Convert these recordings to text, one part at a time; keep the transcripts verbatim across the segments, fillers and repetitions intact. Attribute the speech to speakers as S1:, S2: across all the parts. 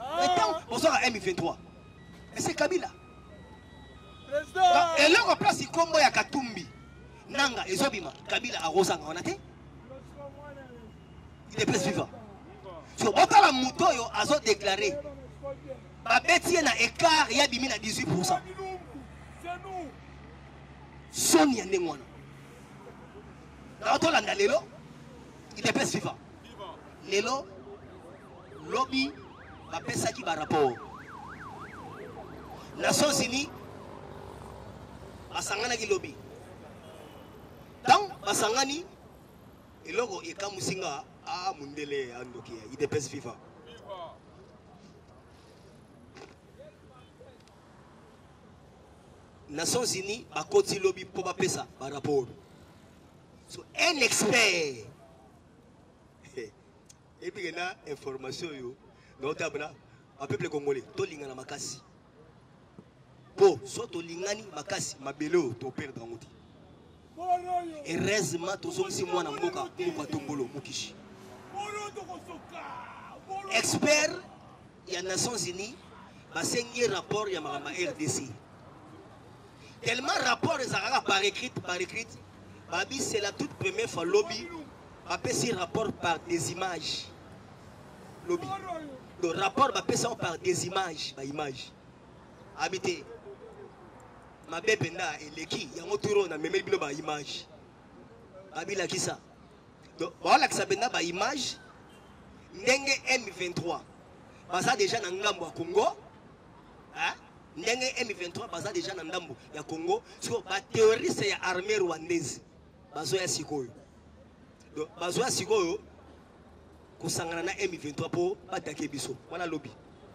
S1: Maintenant, on sort à M vingt-trois. Mais c'est Kabila. Et là, on place Kombo ya Katumbi. Nanga, Ezobima, Kabila a Rosanga, on a été. Il est plus vivant. Sur la moto, ils ont déclaré. Ma bête, il y a un écart, il y a dix-huit pour cent. Sonia Nemwana. Dans la Lelo, il est plus vivant. Lelo, lobby, ma bête, ça qui va rapport. Nations Unies, Basangana qui lobby. Dans Basangani, et logo et Kamusinga, ah, Mundele, Andoki, il est plus vivant. Nations Unies, à côté lobby pour pas ça par rapport. So, un expert. Et puis il y a une information yo, notamment un peuple congolais, to lingana makasi. Po, so to lingani makasi, mabelo to perdre dans moti. Heureusement, to sommes si moi na mboka, mboka tombolo, mukishi. Expert, il y a Nations Unies, va signer rapport il y a ma R D C. Tellement rapport les Arabes par écrit, par écrit, Babi c'est la toute première fois lobby, Babi c'est rapport par des images. Lobby. Le rapport Babi c'est par des images, par images. Habité. Ma bébenda et l'équipe, il y a un tour on a même bilo par image. Babi la qui ça. Donc voilà que ça benda par image. Ndenge M vingt-trois. Ça déjà dans Ngambo à Congo. Hein? Ndenge M vingt-trois baza déjà na ndambo ya Congo sur ba terroriste ya armée rwandaise bazo ya sikoyo donc bazo ya sikoyo kusangana na M vingt-trois po batake biso wana lobby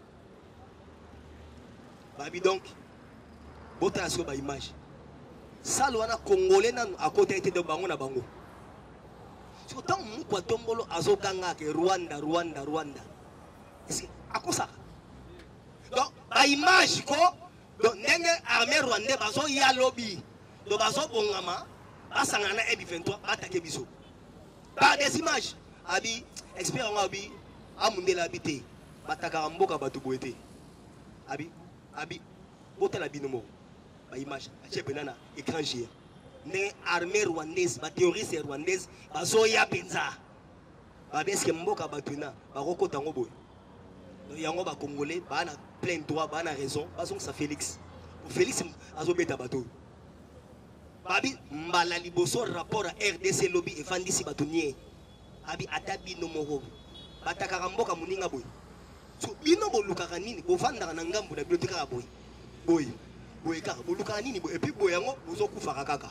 S1: babi donc bota sur ba image salo wana congolais na à côté était de bango na bango sur tant mu kwa tombolo azokanga ke Rwanda Rwanda Rwanda est-ce que akosa. Donc, la image ko donc nenge armée rwandais bazo ya lobby donc bazo bongama basangana M vingt-trois attaquer biso par des images abi expert on abi amundela habité bataka mboka batu boete abi abi botela binomo ba image ache benana écran géant nenge armée rwandaise ba terroriste rwandaise bazo ya penza ba beske mboka batuna ba kokota ngo boy donc yango ba congolais ba na plein droit, bah, on a raison, parce que ça Félix. Félix a zobé tabato. Babi, mbala liboso rapport à R D C lobby et Fandi si batonier. Abi atabi no moro. Batakaramboka muninga boy. So bino bo lukaranini, bo vanda na ngambo na bibliothèque boy. Boy. Boy ka, bo lukaranini boy et puis boy yango bozo kufa kaka.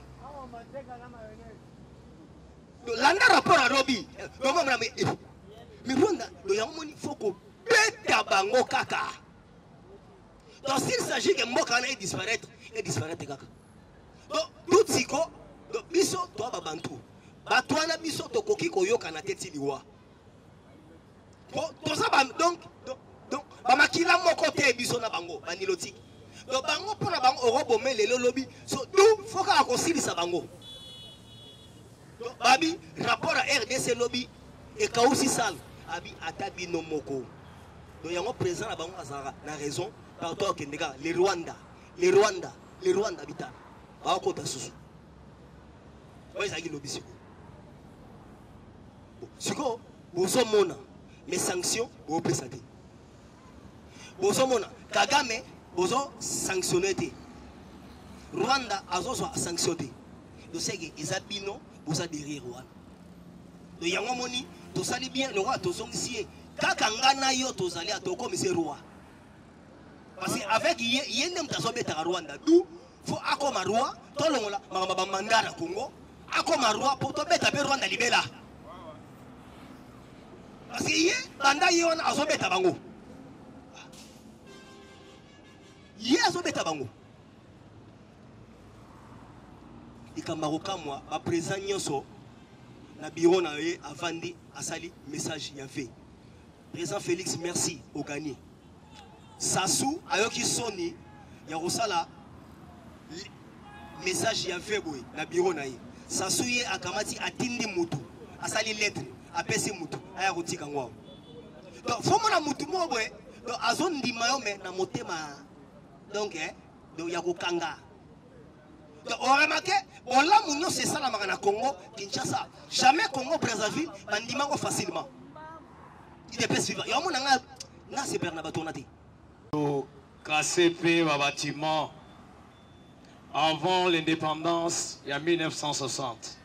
S1: Landa rapport à lobby. Donc moi mais mais Rwanda, do yango moni foko beta bango kaka. Donc s'il s'agit que Mbokana est disparaître, il disparaître kaka. Donc tout siko, donc biso toi babantu. Batwana biso to koki koyoka na tete liwa. Donc ça donc donc ba makila moko te biso na bango, baniloti. Donc bango pour na bango orobo mais le lobby, so tout faut ka kosilisa bango. Donc babi rapport à R D C lobby et kausi sal, abi atabi no moko. Donc yango présent na bango azara na raison. Partout au Kenya, les Rwanda, les Rwanda, les Rwanda habitant. Pas au côté sous. Oui, ça y est lobby siko. Siko, bozo mona, mes sanctions, bozo pesate. Bozo mona, Kagame, bozo sanctionné. Rwanda, azo so sanctionné. Donc c'est que ils abino, bozo derrière Rwanda. Donc yango moni, to sali bien, le roi to zongisie. Kakangana yo to sali a to comme c'est roi. Parce qu'avec Yendem Tazobeta Rwanda, d'où faut akoma roi, tolongola, mama mandara Congo, akoma roi pour te mettre à Rwanda libella. Parce que yé, banda yon azobeta bango. Yé azobeta bango. Et quand Marocain, moi, ma présent nyoso, na bureau na ye avandi asali message y avait. Président Félix, merci au gagné. Sassou, ayoki soni, ya rosala message ya fait boy na bureau na ye. Sassou ye akamati atindi mutu, asali lettre, apesi mutu, aya kotika ngwa. Donc faut mona mutu mo boy, donc azondima yo mais na motema donc eh donc ya kokanga donc on remarque on l'a mounio c'est ça la marana Congo Kinshasa jamais Congo Brazzaville bandima ko facilement il est suivant yo mona nga na c'est Bernard Tonati
S2: K C P wa bâtiment avant l'indépendance il y a mille neuf cent soixante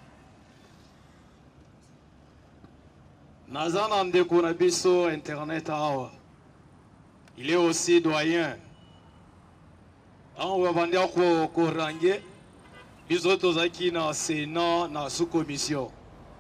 S2: Nazana ndeko na biso internet awa il est aussi doyen on va vendre ko ko range biso tozaki na Sénat na sous-commission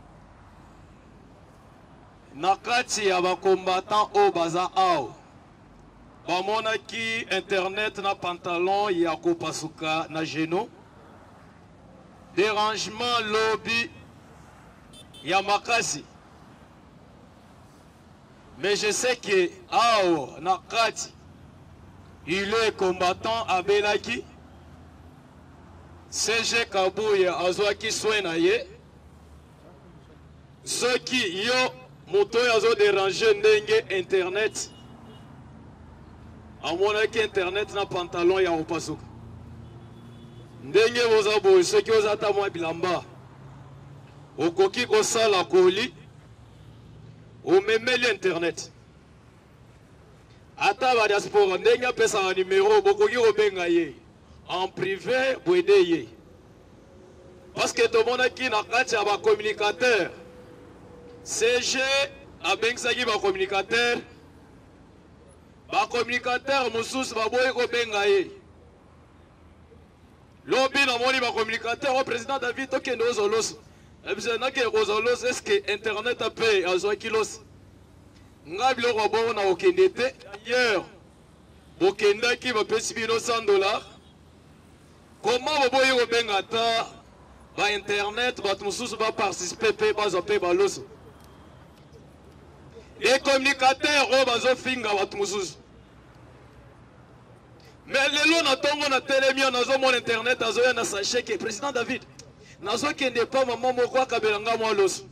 S2: na kati ya ba combattant o baza awa bamonaki internet na pantalon ya kopasuka na genou dérangement lobby ya makasi mais je sais que awa na kati il est combattant abelaki C G Kabuya azwaki soin na ye soki yo moto yazo déranger ndenge internet amonaki internet na pantalon ya opasuka ndenge boza boye soki oza ata mwa bilamba okoki kosala koli omemeli internet ata ba diaspora ndenge apesaka numero bokoki kobenga ye en privé boyede ye parce que tomonaki na kati ya bacommunicateur C G abengisaki bacommunicateur bacommunicateur mosusu baboyi kobenga ye lobi namoni bacommunicateur o président David tokende ozoloso ebise nakende kozoloso eske internet ape azwaki losi nga biloko bongo na okende te d'ailleurs bokendaki bapesi bino cent dollars comment boboyi kobenga ata ba internet bato mosusu baparticipe mpe bazwa mpe baloso les communicateurs oyo bazofinga bato mosusu mais lelo na ntongo na telemi nazomona internet azoya na sachet ke président David nazokende pa mama moko akabela nga mwa loso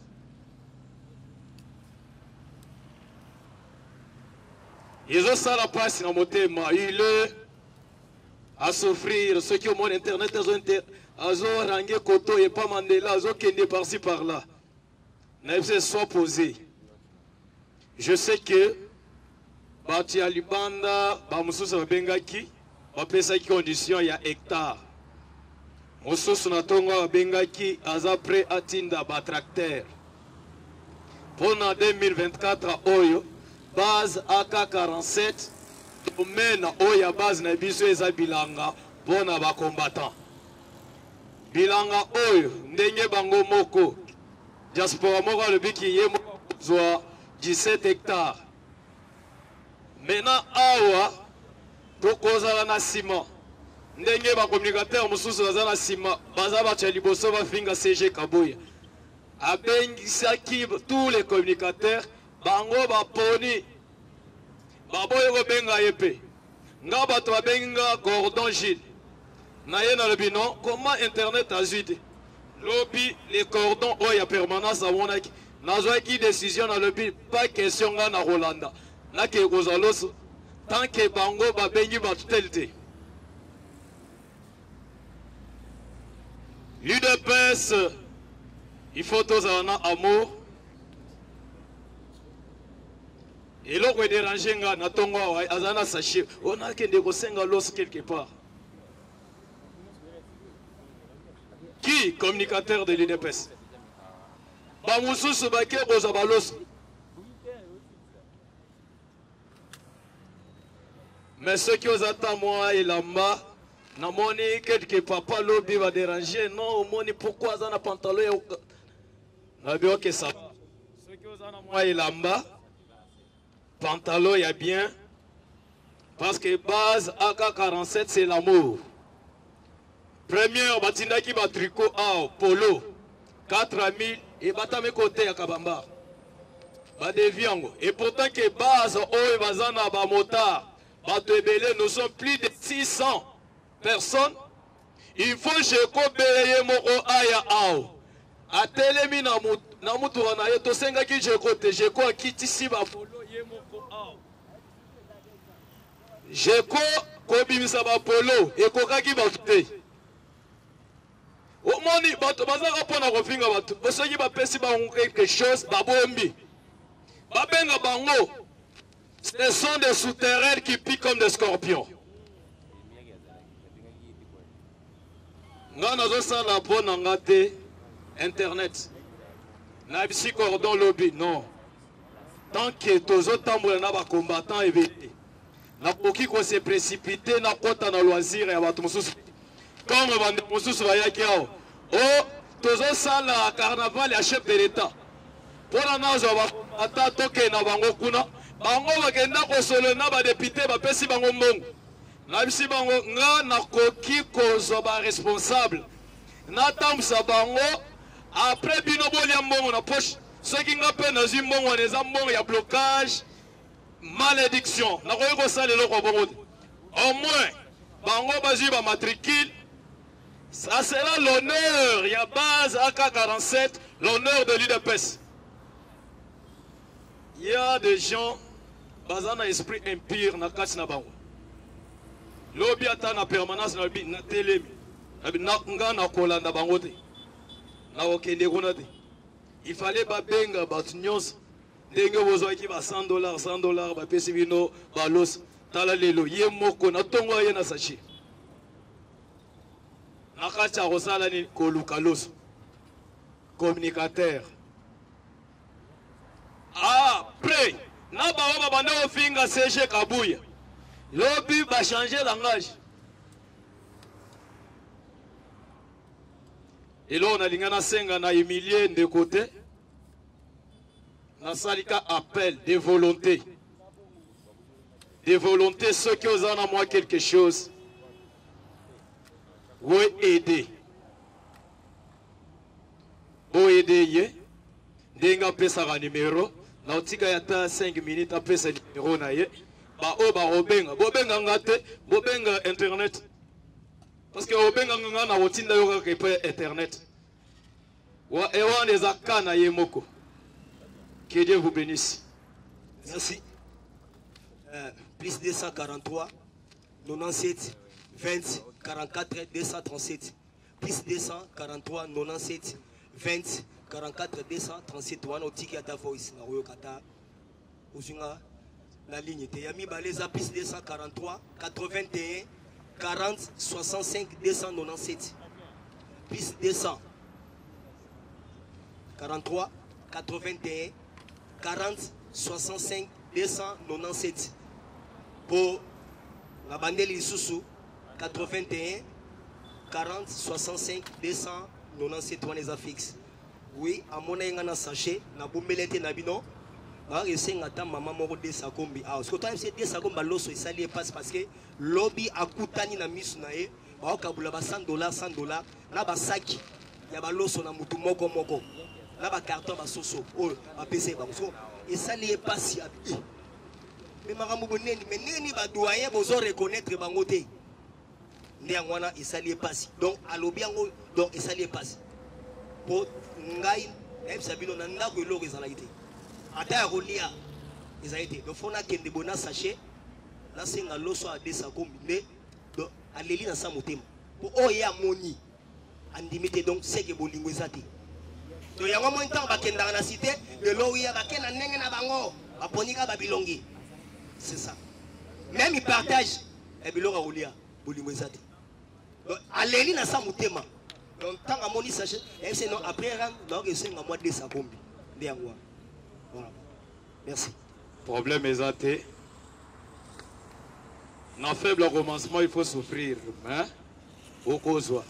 S2: ezosala mpasi na motema il est à souffrir ceux qui ont mon internet azorange koto epa Mandela azokende par-ci par-là na yebise soit posé je sais que bati ya libanda bamosusu babengaki bapesaki condition ya hectare mosusu na ntongo babengaki aza prêt atinda batracteur mpona deux mille vingt-quatre oyo base A K quarante-sept domaine oyo ya base na biso eza bilanga mpona bacombattant bilanga oyo ndenge bango moko diaspora moko alobiki ye moko kozwa dix-sept hectares maintenant awa tokozala na ciment ndenge bacommunicateur mosusu baza na ciment baza bato ya liboso bafinga C G Kabuya abengisaki tous les communicateurs bango baponi baboyi kobenga ye mpe nga bato babenga Gordon Gilles na ye nalobi non comment internet azwi te lobi les cordons oyo ya permanence amonaki nazwaki décision nalobi pas question nga na kolanda nake kozwa loso tant que bango babengi bato tel te l'U D P S il faut tozala na amour eloko edérange nga na ntongo awa aza na sachet on akende kosenga loso quelque part qui communicateur de l'U D P S bamosusu bake kozwa baloso mais ceux qui osent attendre moi elamba namoni quelque papa lobi va déranger non omoni pourquoi aza na pantalon nabi ok ça ceux qui osent na moi elamba pantalon ya bien parce que base A K quarante-sept c'est l'amour première batindaki ba tricot A polo quatre mille et batame côté ya kabamba ba deviango et pourtant que base oyo bazana ba motard bato ebele nous sommes plus de six cents personnes il faut que je kobeye moko aya ao atelemi na mutu na mutu na ye to senga ki je kote je ko akitisi ba polo ye moko ao Jeko kobimisa ba polo ekokaki bato te. Omoni bato bazaka pona kofinga bato. Bosoki bapesi bango quelque chose babombi. Babenga bango. Ce sont des souterrains qui piquent comme des scorpions. Nga nazo sala pona ngate internet. Na bisi cordon lobby non. Tant que tozo tambola na ba combattants évité. Na koki ko se précipiter na kota na loisir ya bato mususu. Comme bande mususu bayaki ao. Oh, tozo sala carnaval ya chef de l'état. Pona nazo ba ata toke na bango kuna. Bango bakenda ko solo na ba député ba pesi bango mbongo. Na bisi bango nga na koki ko zo ba responsable. Na tamsa bango après bino bolia mbongo na poche. Ceux qui n'ont pas dans une bonne il y a blocage, malédiction. Au moins, bango bazi ba matricule. Ça sera l'honneur. Il y a base A K quarante-sept, l'honneur de l'U D P S. Il y a des gens basant un esprit impire na kati na bango. Lobi ata na permanence na bi na télé. Na ngana kolanda bango te. Na okende kuna te. Il fallait babenga batnyos ndenge bozwaki ba cent dollars cent dollars ba pesi bino balos tala lelo ye moko na tongo ye na sachi nakacha rosala ni koluka los communicateur après na ba ba bande ofinga C G Kabuya lobi ba changer langage et là on a lingana senga na humilier de côté. Nasalika appel des volontés. Des volontés, ceux qui osent en moi quelque chose. Vous aider. Vous aider, yé. Denga pesa un numéro. Nautika yata cinq minutes après ce numéro na yé. Ba o ba obenga. Bobenga ngate. Bobenga internet. Parce que obenga ngana na wotinda yoga kepe internet. Wa ewa neza kana ye moko. Que Dieu vous bénisse.
S1: Merci. Euh, plus deux cent quarante-trois, quatre-vingt-dix-sept, vingt, quarante-quatre, deux cent trente-sept. Plus deux cent quarante-trois, quatre-vingt-dix-sept, vingt, quarante-quatre, deux cent trente-sept. Wana otiki ata voice na royo kata. Usunga la ligne te yami baleza plus deux cent quarante-trois, quatre-vingt-un, quarante, soixante-cinq, deux cent quatre-vingt-dix-sept. Plus deux cent quarante-trois, quatre-vingt-un, quarante, soixante-cinq, deux cent quatre-vingt-dix-sept. Pour la bandelle Isusu, quatre-vingt-un, quarante, soixante-cinq, deux cent quatre-vingt-dix-sept. On les a fixés. Oui, à mon avis, on a sachet, on a bombelete nabino. On essaie d'attendre maman moro de sa combi. Ah, ce que tu as essayé de sa combi, l'osso, ça lui passe parce que lobby a coûté na misnae. Bah, au cent dollars, cent dollars. Là, bah, sac, il y a l'osso na mutu moko moko. Là, bas carton, bas soso, oh, bas P C, bas et ça n'est pas si habillé. Mais maman neni, mais neni bas doyen, vous reconnaître bangote. Néanmoins, et ça n'est pas si. Donc, à l'obiango, donc, et ça n'est pas si. Pour ngai, même sabino nanda que l'eau ils ont été. Ata rolia, ils ont été. Donc, faut na kende bona sachet. Là, c'est un loso à deux sacs mais donc, à l'éli dans sa motema. Pour oh ya moni, andimité donc c'est que bolingo zati. Donc il y a un moment temps bakenda na cité de l'eau il y a bakena nenge na bango aponika babilongi. C'est ça. Même ils partagent et bilonga rolia bolingo zati. Donc aleli na sa motema. Donc tant à moni sachet et c'est non après ran donc c'est un mois de sa combi. Ndiangwa. Voilà. Merci.
S2: Problème est athée. Dans faible romancement, il faut souffrir. Hein? Au causoir.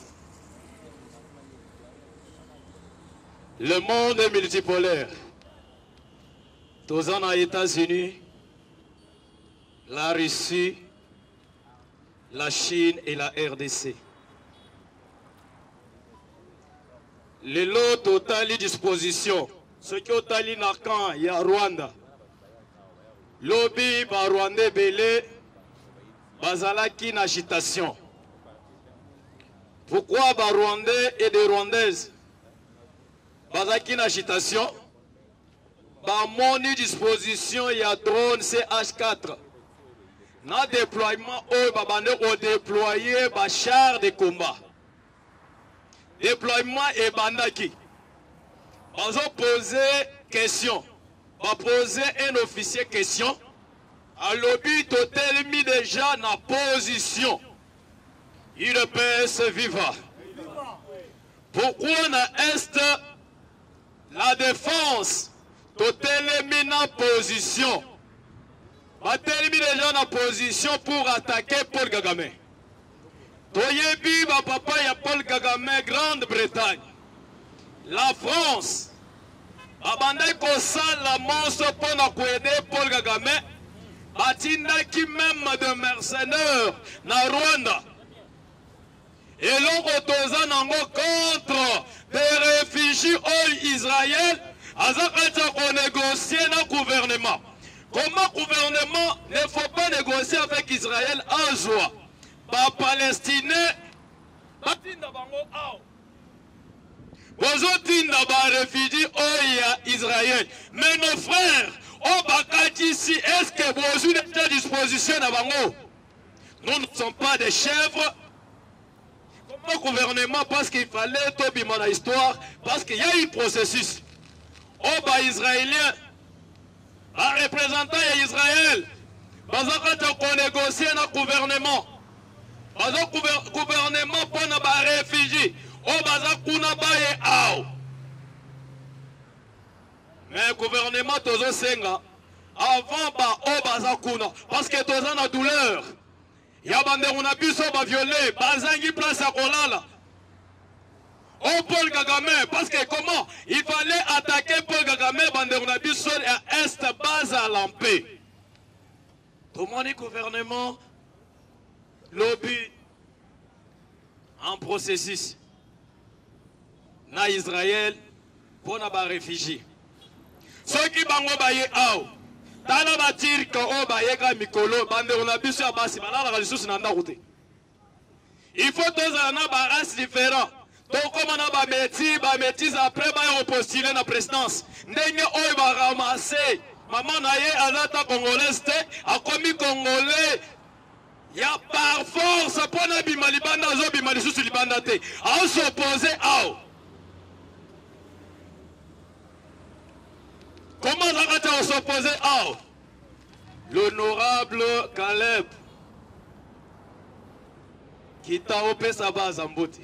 S2: Le monde est multipolaire. Tous en États-Unis, la Russie, la Chine et la R D C. Les lots totali disposition. Ce qui est totali nakan, il y a Rwanda. Lobby, ba Rwandais belé, bazalaki na agitation. Pourquoi ba Rwandais et des Rwandaises? Bazalaki na agitation. Ba moni disposition, il y a drone C H quatre. na déploiement oyo babande kodéployer bachar de combat. Déploiement ebandaki. Bazo poser question. Va poser un officier question. À l'objet total mis déjà na position. Il pèse viva. Pourquoi na est la défense total mis na position. Va mis déjà na position pour attaquer Paul Kagame. Toyebi ba papa ya Paul Kagame Grande-Bretagne. La France abandai kosala monstre pour na aider Paul Kagame. Batindaki même de mercenaires na Rwanda. Et l'on toza nango contre des réfugiés au Israël. Azakacha ko négocier na gouvernement. Comment gouvernement ne faut pas négocier avec Israël en joie? Ba Palestinais batinda bango ao. Bozo tinda ba réfugiés au Israël. Mais nos frères au Bakati ici, est-ce que vous êtes à disposition à Bango? Nous ne sommes pas des chèvres. Comme le gouvernement, parce qu'il fallait tout bimana la histoire, parce qu'il y a un processus. Au bas israélien, un représentant d'Israël, parce qu'on négocie un gouvernement. Parce que gouvernement pour les réfugiés, au bas kuna baye ao. Mais le gouvernement tozo senga avant ba o baza kuna parce que toza na douleur ya bande on a pu so ba violer bazangi place à kolala o Paul Kagame parce que comment il fallait attaquer Paul Kagame bande on a pu so à est base à lampé tout mon gouvernement lobby en processus na Israël pour na ba réfugiés. Ceux qui bango baye ao tala batir ko o baye ka mikolo bande on a biso ya basi balala ka lisusu na ndakote. Il faut tous na ba race différent. Donc comme on a ba métis ba métis après ba postuler na présidence. Ndenge oyo ba ramasser maman na ye azata congolaise te akomi congolais. Ya par force pour na bima libanda zo bima lisusu libanda te. A s'opposer ao. Comment on s'opposer à l'honorable Caleb qui t'a opé sa base en beauté.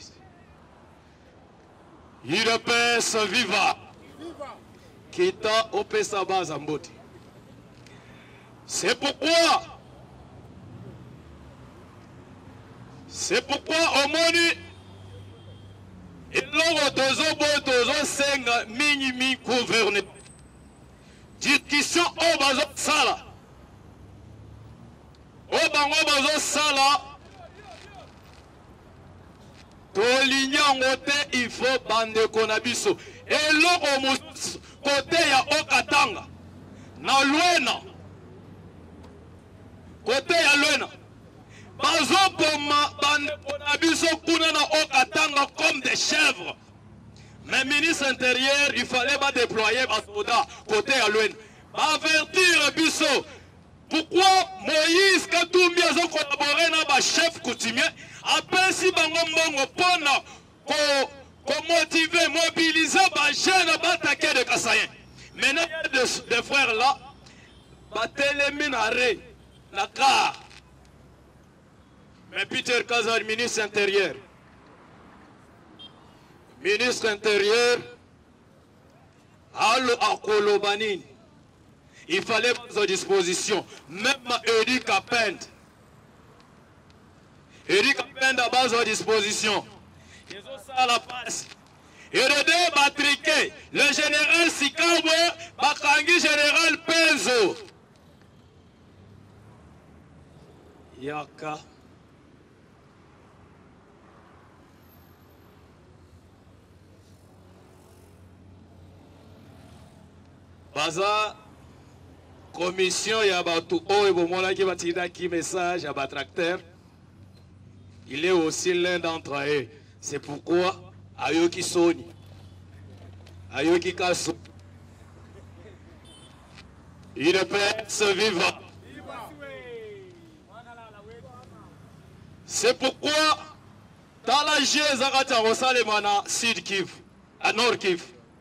S2: Il pèse viva qui t'a opé sa base en beauté. C'est pourquoi c'est pourquoi au moni et l'on tozo bo tozo senga mini mi gouverner. Discussion au bazo sala. Au bango bazo sala. To ligne ngote il faut bande konabiso. Et l'autre côté ya Okatanga. Na Luena. Côté ya Luena. Bazo poma bande konabiso kuna na Okatanga comme des chèvres. Mais ministre intérieur, il fallait pas déployer un soldat côté à l'O N. Avertir Bisso. Pourquoi Moïse Katumbi a collaboré avec le chef coutumier? Après si bango mbongo pona ko motiver, mobiliser les jeunes à attaquer de Kassayen. Maintenant, il y a des frères là, Batelemi Nare, Nakar. Mais Peter Kazar, ministre intérieur. Ministre intérieur, Allo Akolobanine, il fallait mettre à disposition, même Eric Kapend. Eric Kapend a base à disposition. Ils ont ça à la passe. Et le deux Batriquet, le général Sikawe, Bakangi général Penzo. Yaka. Baza commission ya batu oyo bomona ki batida ki message à batracteur. Il est aussi l'un d'entre eux. C'est pourquoi ayoki soni. Ayoki kaso. Il peut se vivre. C'est pourquoi dans la G Zakata Rosalemana Sud Kivu, à Nord Kivu,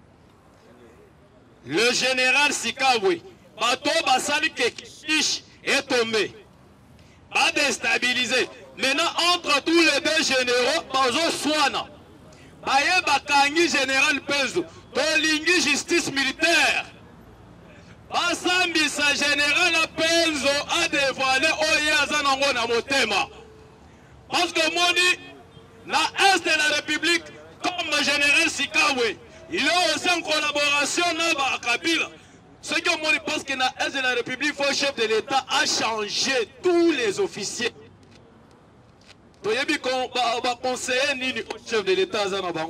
S2: le général Sikawe, Bato Basali Kekish est tombé, va déstabiliser. Maintenant, entre tous les deux généraux, Bazo Swana, Baye Bakangi général Penzo, Tolingi justice militaire, Basambisa général Penzo a dévoilé Oyazanango na Motema. Parce que moi, na Est de la République, comme le général Sikawe, il est aussi en collaboration avec Kabila. Ce que moi, je pense que na Est de la République, le chef de l'État a changé tous les officiers. Il va conseiller au chef de l'État.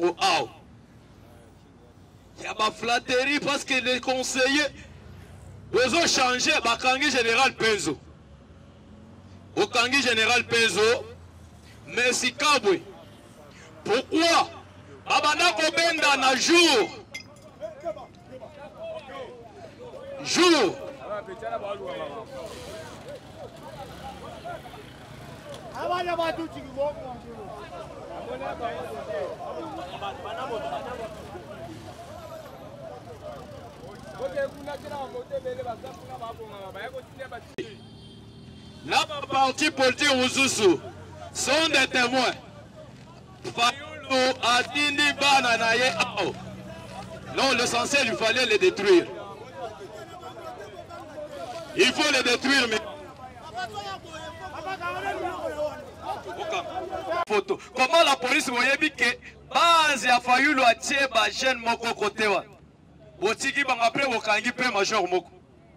S2: Il y a ma flatterie parce que les conseillers ils ont changé le Kangi général Penzo. Au Kangi général Penzo, mais si Kabwe. Pourquoi Abana Kobenda na jour jour la partie politique Ouzoussou sont des témoins. Fayoulou a dit Bananaye. Non, l'essentiel, il fallait les détruire. Il faut les détruire, mais. Photo. Comment la police voyait que base a Fayoulou a tué ma jeune moko côté wa. Botiki bang après Wokangi pe major moko.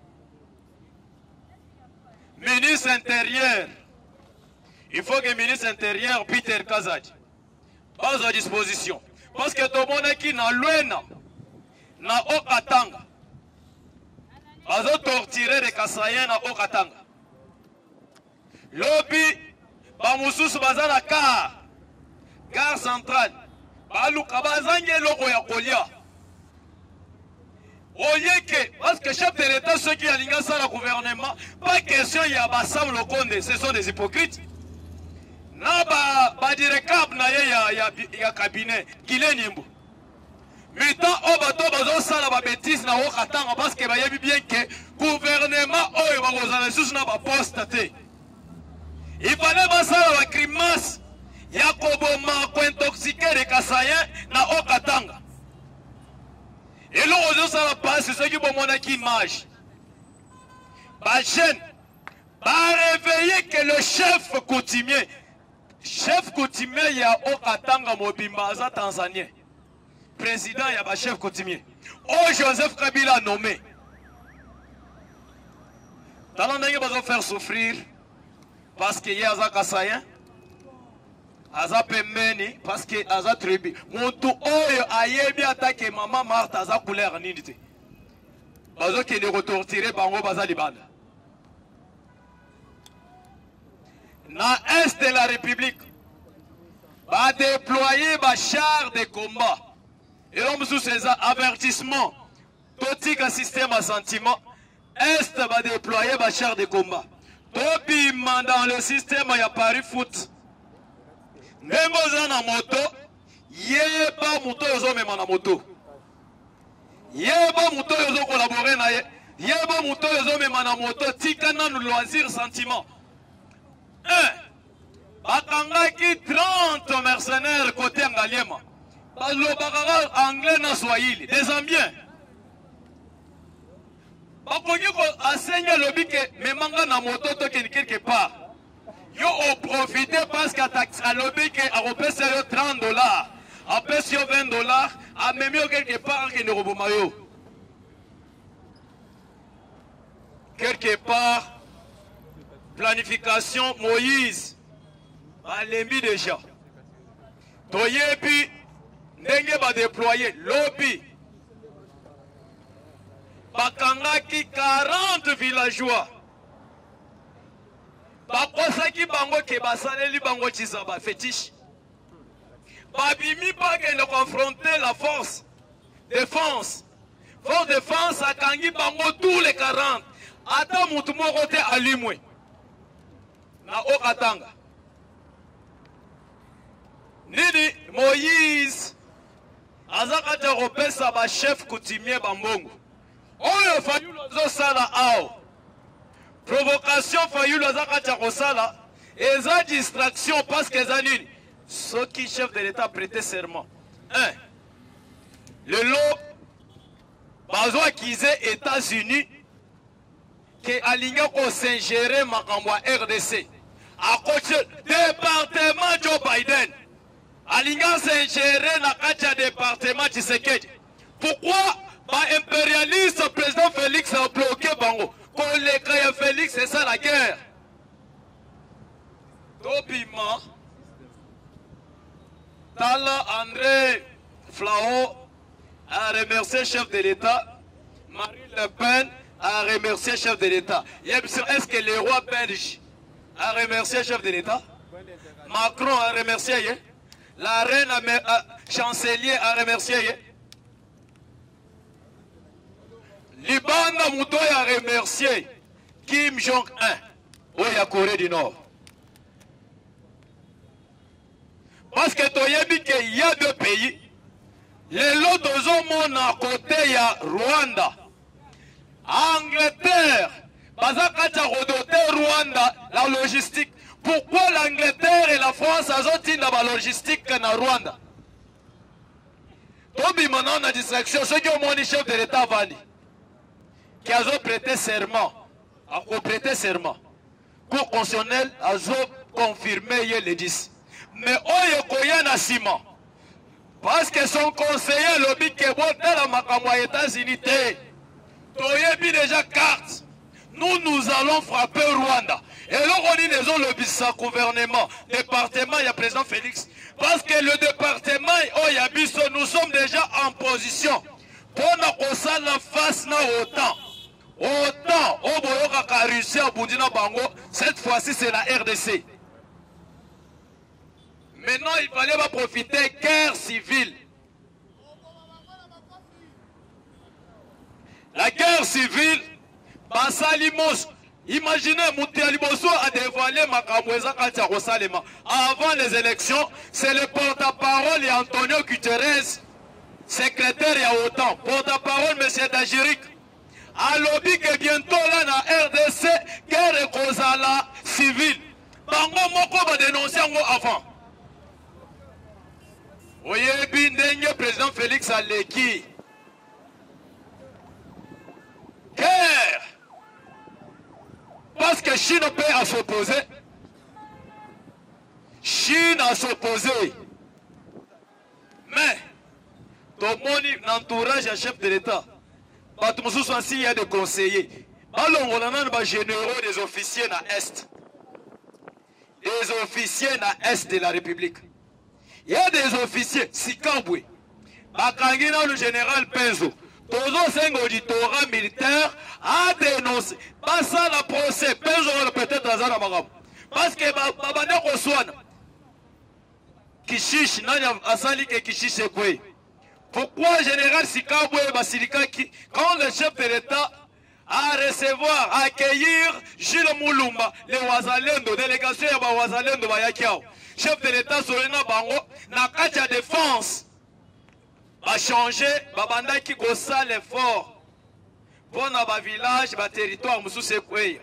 S2: Ministre intérieur. Il faut que le ministre intérieur Peter Kazadi base à disposition. Parce que tout le monde qui n'a l'ouena, n'a Okatanga. Bazo torturer les Kassaïens na Okatanga. Lobby, Bamoussous Bazana car, gare centrale, Balouka Bazange Loko ya Kolia. Oyeke, parce que chef de l'État, ceux qui alignent ça le gouvernement, pas question il y a Bassam Lokonde, ce sont des hypocrites. Na ba ba direcab na ye ya ya ya cabinet kile nimbo mita obato bazo sala ba bêtise na okatanga parce que ba yebi bien que gouvernement oyo ba kozana sous na ba poste te il fallait ba sala ba crimas ya koboma ko intoxiquer les Kassaïens na okatanga et là ozo sala passe ce qui bomona ki image ba jeune ba réveiller que le chef coutumier chef coutumier ya Okatanga Mobimba aza Tanzanien. Président ya ba chef coutumier. Oh Joseph Kabila nommé. Talon ndenge bazo faire souffrir parce que ya aza Kassaïen. Aza pembeni parce que aza tribu. Muntu oyo ayebi attaque maman Martha aza couleur nini te. Bazo ke ne retortirer bango baza libanda. Na Est de la République, va déployer des chars de combat. Et on sous ces avertissements, tout un système à sentiment, Est va déployer des chars de combat. Topi dans le système, il y a Paris Foot. Nengoza na moto, yeba moto yozo mema na moto. Yeba moto yozo collaborer na ye. Yeba moto yozo mema na moto, tika na loisir sentiment. un. Bakangaki trente mercenaires côté Angaliema. Balobakanga anglais na Swahili. Des ambiens. Bakongi ko enseigne lobby que memanga na moto to quelque part. Yo ont profité parce qu'à lobby que a repêché trente dollars. A pêché vingt dollars. A même quelque part que ne robomayo. Quelque part. Planification Moïse. Alemi déjà. Toyebi. Ndenge va déployer. Lobby. Bakangaki quarante villageois. Bakosaki bango ke basaleli bango tizaba fétiche. Babimi pas qu'elle confronter la force. Défense. Force défense a kangi bango tous les quarante. Ata mutu moko te alimwe. Na Okatanga. nini Moïse azakata kopesa ba chef coutumier bambongo oyo Fayulu azosala ao provocation Fayulu azakata kosala eza distraction parce que eza nini soki chef de l'État prêté serment un lelo bazo akize États-Unis que alinga ko s'ingérer makambo ya R D C à côté département Joe Biden alinga s'ingérer na kati ya département Tshisekedi. Pourquoi ba impérialiste président Félix a bloqué bango koleka ya Félix, c'est ça la guerre. Tobima Tala André Flao a remercié le chef de l'État. Marine Le Pen a remercié le chef de l'État. Est-ce que le roi belge a remercié le chef de l'État? Macron a remercié. La reine a, a, chancelier a remercié. Liban Moutoy a remercié Kim Jong-un au Corée du Nord. Parce que il y a deux pays. Les lots monde à côté, il y a Rwanda. Angleterre, Bazakata Rodote Rwanda, la logistique. Pourquoi l'Angleterre et la France ont dans la logistique na Rwanda? Tobi maintenant na distraction, ceux qui ont mon chef de l'État Vani, qui a prêté serment, a prêté serment. Cour constitutionnelle a confirmé les dix. Mais Oyo Koyana Simon, parce que son conseiller lobby qui est dans la Makamwa États-Unis, Toyebi déjà carte. Nous, nous allons frapper Rwanda. Et là, on dit les autres lobby ça gouvernement, département, il y a président Félix. Parce que le département, oh, y a biso, nous sommes déjà en position. Pour nous la face na autant. Autant, au Boyoka a réussi à Boudina Bango, cette fois-ci c'est la R D C. Maintenant, il fallait pas profiter guerre civile. La guerre civile, Basalimos, imaginez, Moutialiboso a dévoilé Makamweza Katia Salema. Avant les élections, c'est le porte-parole et Antonio Guterres, secrétaire et à autant. Porte-parole, M. Dajirik. A lobby que bientôt là, dans la R D C, guerre Kozala civile. Bango Moko va dénoncer avant. Oyebi ndenge président Félix Aleki. Guerre. Parce que Chine peut à s'opposer. Chine à s'opposer. Mais, ton entourage à chef de l'État, il y a des conseillers. Il y a des généraux, des officiers dans l'Est. Des officiers dans l'Est de la République. Il y a des officiers, Sikambwe, Bakangina le général Penzo, Tozo Sengo auditorat militaire a dénoncé. Pas ça la procès, Penzo peut-être dans un amagam. Parce que Babane Koswana, Kishish, Nanya Asali et Kishish Ekwe. Pourquoi général Sikambwe Basilika, quand le chef de l'État a recevoir, à accueillir Gilles Moulumba, les Wazalendo, délégation à Wazalendo Bayakiao. Chef de l'État Solena Bango, na katia défense, va changer, babanda qui gossa l'effort pour na ba village, ba territoire, moussou sekwe.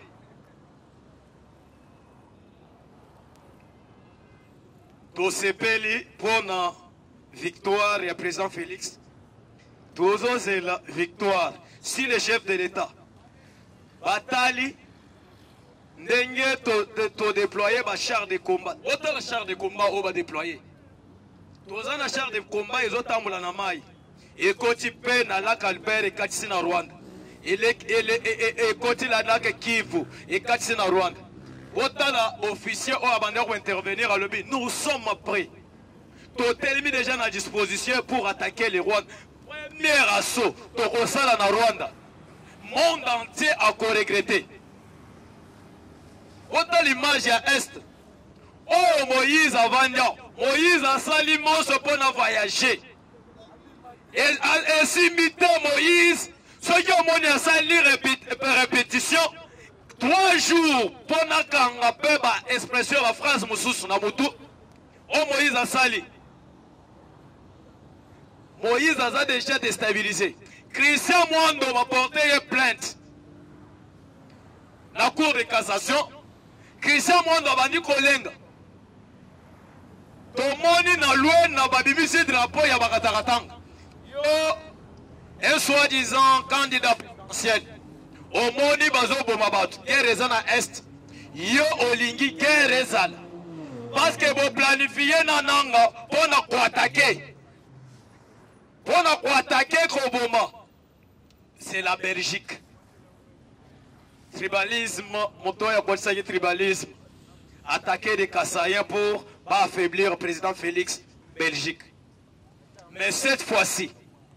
S2: To sepeli pour na victoire et président Félix. Tozo c'est la victoire. Si le chef de l'État, Batali, ndenge to, to déployer ba char de combat. Autant le char de combat on va déployer. Toza na char de combat ils ont tambola na mai. Et koti pe na lac Albert et katisi na Rwanda. Et le et et koti la lac Kivu et katisi na Rwanda. Autant la officier ou abandonner pour intervenir à l'objet. Nous sommes prêts. Totalement déjà à disposition pour attaquer les Rwandais. Premier assaut, Tokosala na Rwanda. Monde entier a regretté. Autant l'image à Est. Oh Moïse a vendu. Moïse a sali Mose pour voyager. Et, et s'imiter Moïse, ceux qui ont sali répétition, trois jours pour n'a expression la phrase Moussous na Moutou. Oh Moïse a sali. Moïse a déjà déstabilisé. Christian Mwando va porter une plainte. La cour de cassation. Christian Mwando va dire kolenga. Tomoni na loi na babimisi drapeau ya bakataratanga. Yo, un soi-disant candidat présidentiel. Omoni bazo bomabatu. Guerre ezana est. Yo olingi guerre ezala. Parce que vous planifiez nananga pour nous attaquer. Pour nous attaquer Koboma. C'est la Belgique. Tribalisme, moto ya bolsa y tribalisme. Attaquer les Kassaïens pour pas affaiblir le président Félix Belgique. Mais cette fois-ci,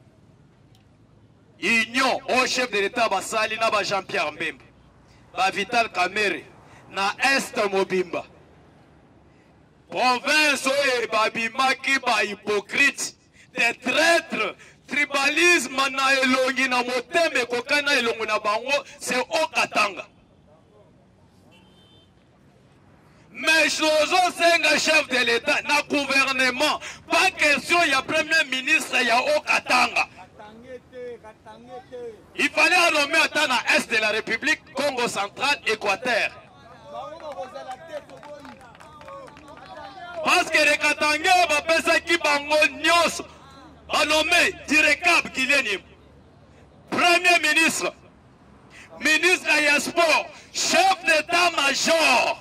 S2: Union au chef de l'État Basali na ba Jean-Pierre Mbemba. Ba Vital Kamerhe na Est Mobimba. Province et babimaki ba hypocrite, des traîtres, tribalisme na elongi na moteme kokana elongi na bango, c'est au Katanga. Mais Chozo Senga chef de l'État, na gouvernement, pas question il y a premier ministre il y a au Katanga. Il fallait nommer à na Est de la République, Congo central, Équateur. Parce que les Katangais va penser qu'ils vont nyos, va nommer Direkab Guileni, Premier ministre, ministre de la Sport, chef d'état-major.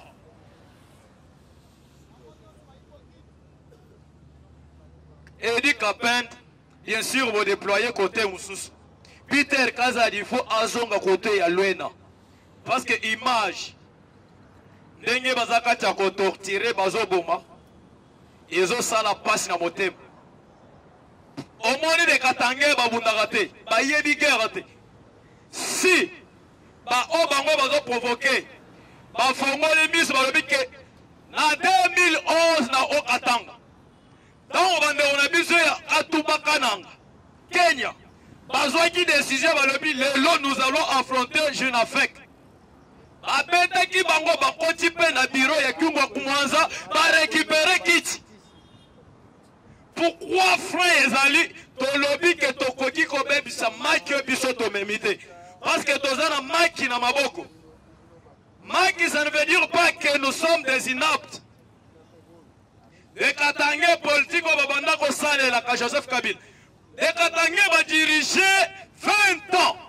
S2: Edi Kapent, bien sûr, vous déployez côté Moussous. Peter Kazad, il faut azonga côté à Luena. Parce que image, Nenge Bazaka Tchako torturé Bazoboma. Ils ont ça la passe na motem. Au moins les Katangais babundagate, ba yebi guerre. Si ba o bango bazo provoquer, ba fongo les mis ba lobi ke na deux mille onze na o Katanga. Dans bande on a besoin à Tubakananga, Kenya. Bazo qui décision ba lobi lelo nous allons affronter Jeune Afrique. Abeta ki bango ba koti pe na bureau ya Kungwa Kumwanza ba récupérer kiti. Pourquoi frère Ezali, ton lobby que ton koki kobe bisa maki biso to memite? Parce que tozana maki na maboko. Maki ça ne veut dire pas que nous sommes des inaptes. Les Katangais politiques au babanda ko sale la ka Joseph Kabila. Les Katangais va diriger vingt ans.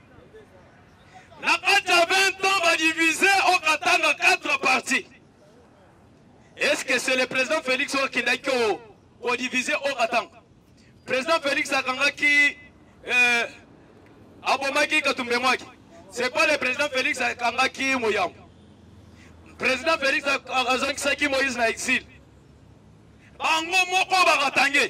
S2: La Kata vingt ans va diviser au Katanga quatre parties. Est-ce que c'est le président Félix Okindako au divisé au Katanga? Président Félix Akangaki euh, Abomaki Katumbemwaki. C'est pas le président Félix Akangaki Mouyam. Président Félix Akangaki Moïse na exil. Bango moko bakatange.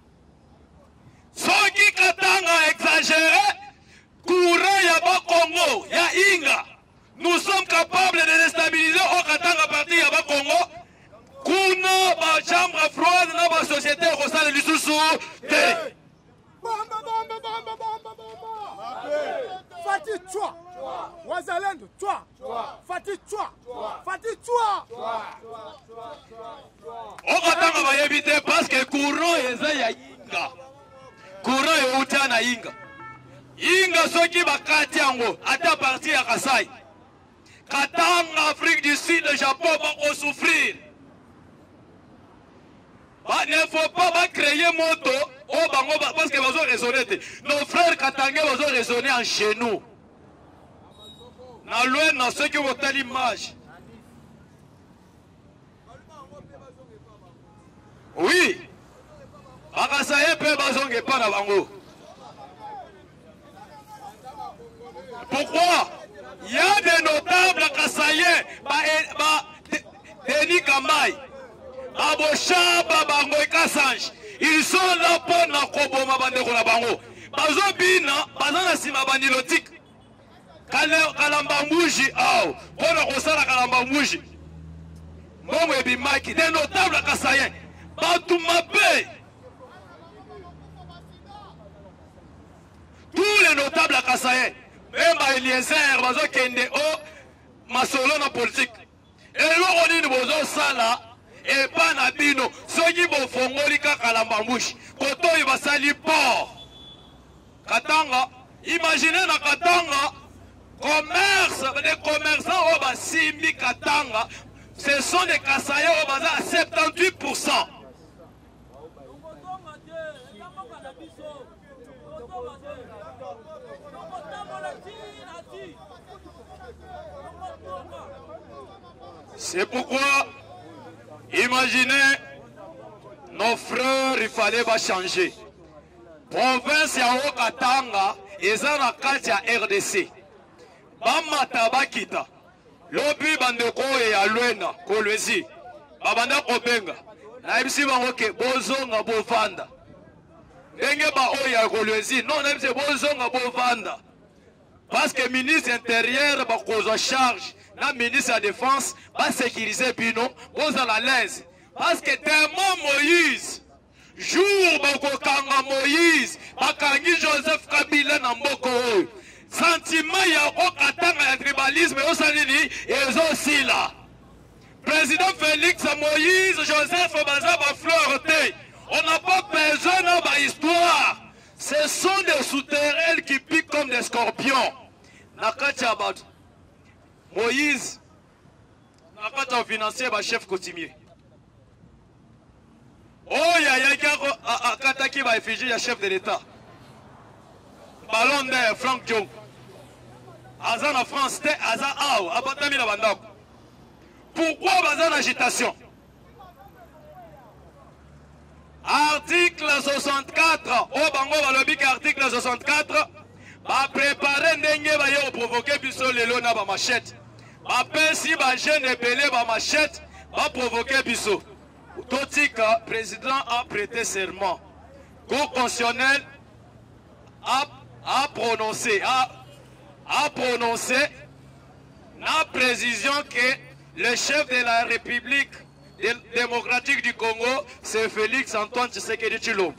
S2: Soki Katanga exagéré, courant ya ba Congo, ya Inga. Nous sommes capables de déstabiliser au Katanga parti ya ba Congo. Kuna ba chambre froide na ba société rosale lisusu te.
S3: Bamba bamba bamba bamba bamba. Fati toi. Wazalendo toi. Fati toi. Fati toi.
S2: O Katanga ba yebite parce que courant eza ya Inga. Courant ya uta na Inga. Inga soki bakati yango ata parti ya Kasai. Katanga Afrique du Sud, le Japon va souffrir. Il ne faut pas créer moto parce que vous raisonné. Nos frères Katangais vous raisonné en chez nous. Dans dans ceux qui ont l'image. Oui. Pourquoi? Il y a des notables Kassaïens, Denis Kambaï. Ils sont là pour na koboma bande ko na bango. Bazo bina, bazana sima bandilotique. Kalamba mbuji aw, pona kosala kalamba mbuji. Momo ebimaki des notables Kassaïens. Batu mabe. Tous les notables Kassaïens, même Eliezer bazo kende o masolo na politique. Et lo oni ni bozo sala et pas na bino soki bofongoli kaka la mbambushi koto oyo basali port Katanga. Imaginez na Katanga commerce, les commerçants au Basimbi Katanga, ce sont des Kassaya au bazar à soixante-dix pour cent. C'est pourquoi, imaginez, nos frères, il fallait pas changer. Province ya Katanga, eza na kati ya R D C. Bamata bakita. Lobi bandeko ya Lwena, Kolwezi. Babanda kobenga. Na ibisi bango ke bozonga bovanda. Ndenge ba oya Kolwezi, non na ibisi bozonga bovanda. Parce que ministre intérieur ba kozo charge, na ministre de défense ba sécuriser bino, boza la l'aise. Parce que tellement Moïse jour bakokanga Moïse, bakangi Joseph Kabila na mboko oyo. Sentiment ya okatanga ya tribalisme osanini ezo sila. Président Félix Moïse, Joseph baza ba fleur te. On n'a pas besoin de ba histoire. Ce sont des souterrains qui piquent comme des scorpions. Nakati abatu. Moïse nakati au financier ba chef coutumier. Oh, ya ya kako akataki ba effigie ya chef de l'État. Ballon d'air Franck Diong. Aza na France te aza aw abatami na bandako. Pourquoi baza agitation? Article soixante-quatre. Oh bango balobi ka article soixante-quatre. Ba préparer ndenge ba yo provoquer biso lelo na ba machette. Ba pesi ba jeune ebele ba machette ba provoquer biso. Totika, président a prêté serment. Cour constitutionnelle a, a prononcé, a, a prononcé la précision que le chef de la République démocratique du Congo, c'est Félix Antoine Tshisekedi Tshilombo.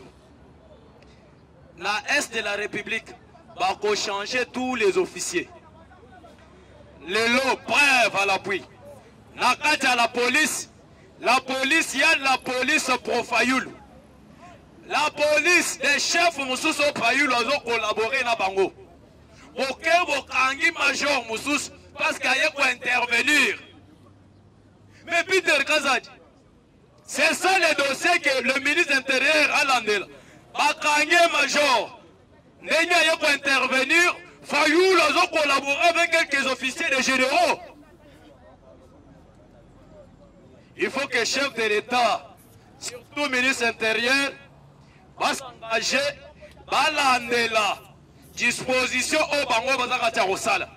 S2: La Est de la République va changer tous les officiers. Les lots preuves à l'appui. La carte à la police. La police, il y a la police pro Fayoul. La police des chefs Moussous pro Fayoul ont collaboré na bango. Ok, Bokangi major Moussous parce qu'il y a quoi intervenir. Mais Peter Kazadi, c'est ça le dossier que le ministre intérieur a landé. Bokangi major, il y a quoi intervenir. Fayoul ont collaboré avec quelques officiers de généraux. Il faut que le chef de l'État, surtout le ministre intérieur, va s'engager, va l'amener là. Disposition au bango bazaka rosala.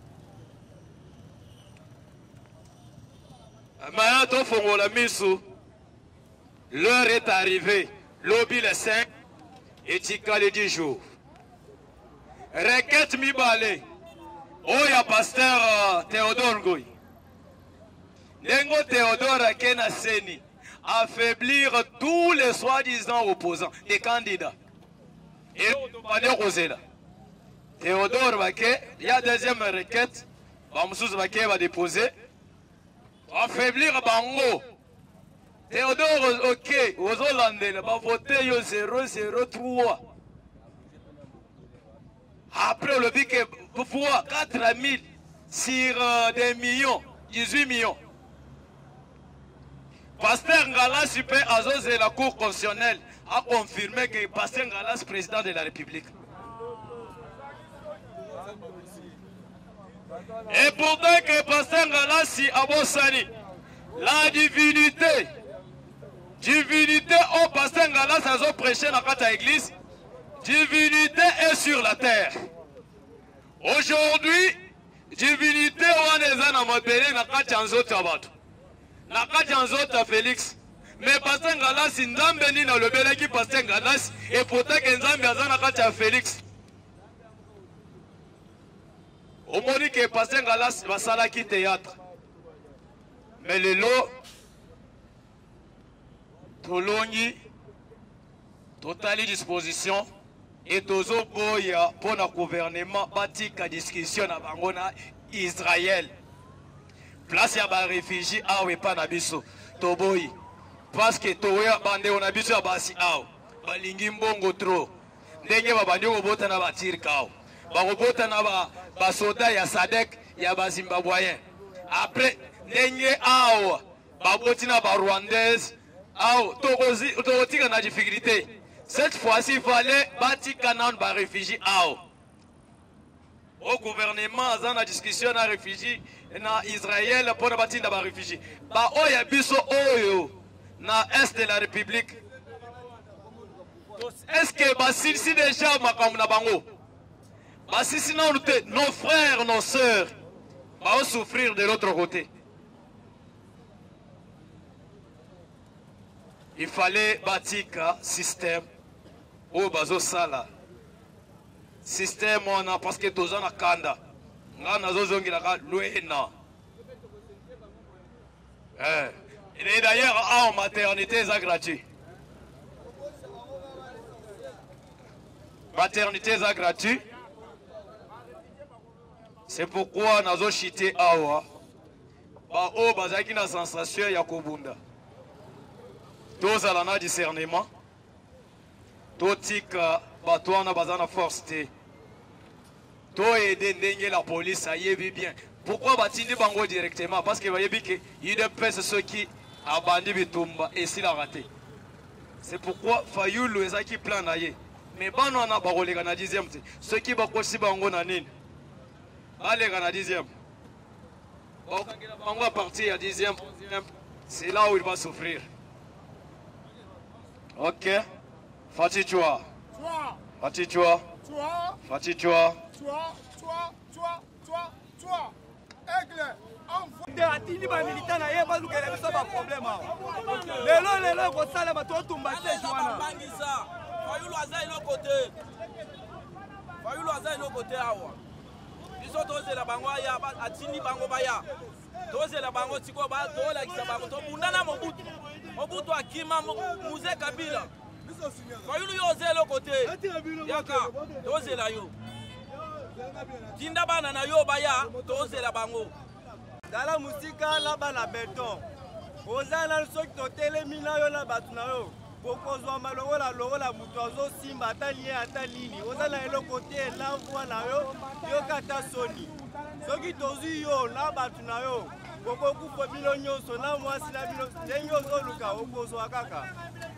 S2: Maintenant, fongo la misu. L'heure est arrivée. Lobby le cinq et tika le dix jours. Requête mi balé. Oh, il y a pasteur uh, Théodore Ngoy. Nengo Théodore Kenaseni, affaiblir tous les soi-disant opposants, des candidats. Et Théodore Baké, il y a deuxième requête, Bamsous Baké va déposer, affaiblir Bango. Théodore, ok, aux Hollandais, va voter zéro zéro trois. Après, le dit que pour pouvoir quatre mille sur euh, des millions, dix-huit millions. Pasteur Ngalas, super Azos et la Cour constitutionnelle a confirmé que Pasteur Ngalas, président de la République. Et pourtant que Pasteur Ngalas, Abosani, la divinité, divinité au Pasteur Ngalas, a prêché dans la église, divinité est sur la terre. Aujourd'hui, divinité on est en mode na kachanzo tabato. Na kachanzo ta Félix. Mais Pasteur Ngalas ndambe ni na lobela ki Pasteur Ngalas et pourtant que nzambe azana kacha Félix. Au moni que Pasteur Ngalas va sala ki théâtre. Mais le lot tolongi totali disposition et tozo boya pour le gouvernement batika discussion na bangona Israël. place ya ba réfugié awe pa na biso toboyi parce que toya bande on a biso ya basi aw balingi mbongo trop ndenge babandi kobota na batir kao bakobota na ba basoda ya Sadek ya ba Zimbabweyen après ndenge aw baboti na ba Rwandaise aw tokozi tokotika na difficulté cette fois-ci il fallait batika na ba réfugié aw au gouvernement dans la discussion na réfugié na Israël pour batinda ba réfugié ba oya biso oyo na est de la République. Est-ce que Bassi déjà makambo na bango? Bassi sinon nos frères, nos sœurs vont souffrir de l'autre côté. Il fallait bâtir un système au bazo sala. Système on a parce que tous en a kanda. Ngana zozongi la luena. Eh. Et d'ailleurs, en maternité, c'est gratuit. Maternité, c'est gratuit. C'est pourquoi nous avons chité Awa. Bah, oh, bah, c'est une sensation, il y a Kobunda. Tous à la discernement. Tous tika, bah, toi, on a besoin de force. Toi, aider la police, ça y est bien. Pourquoi Batindi Bango directement? Parce que vous voyez bien qu'il dépêche ceux qui abandonnent Bitumba et s'il a raté. C'est pourquoi Fayoulou est qui plan d'ailleurs. Mais bon, on a barré le dixième. Ceux qui vont aussi Bango Nanin. Allez, le dixième. On va partir à dixième. C'est là où il va souffrir. Ok. Fatih Chua. Fatih Chua. Fatih Chua.
S3: Toi, toi, toi, toi, toi. Aigle, envoie.
S4: Atini ba militant na ye bazu kele biso ba problème awa. Lelo lelo ko sala ba to tumba se jwana.
S5: Fayulu aza ino côté. Fayulu aza ino côté awa. Biso toze la bango ya atini bango baya. Toze la bango tiko ba to la kisa bango to bundana mobutu. Mobutu akima Muze Kabila. Fayulu yo zelo côté. Yaka toze la yo. Tinda bana na yo baya toze la bango.
S4: Dala musika la bana beton. Ozana soki totele mina yo na batu na yo. Pokozwa malongo la longo la mutu azo simba ata lie ata lini. Ozana elo kote la voix na yo yo kata soni. Soki tozi yo na batu na yo. Poko kupo bino nyonso na mwasi na bino. Denyo zoluka okozwa kaka.